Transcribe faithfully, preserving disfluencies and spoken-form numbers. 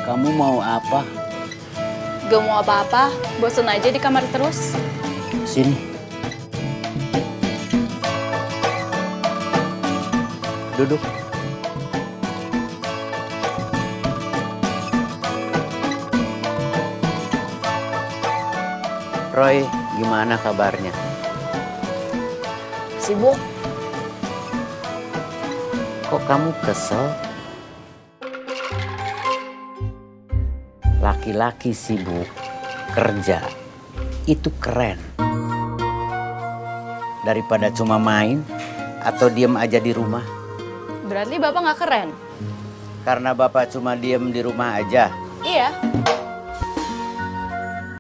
Kamu mau apa? Gak mau apa-apa, bosen aja di kamar terus. Sini. Duduk. Roy, gimana kabarnya? Sibuk. Kok kamu kesel? Laki-laki sibuk kerja itu keren. Daripada cuma main atau diem aja di rumah. Berarti Bapak nggak keren? Karena Bapak cuma diem di rumah aja. Iya.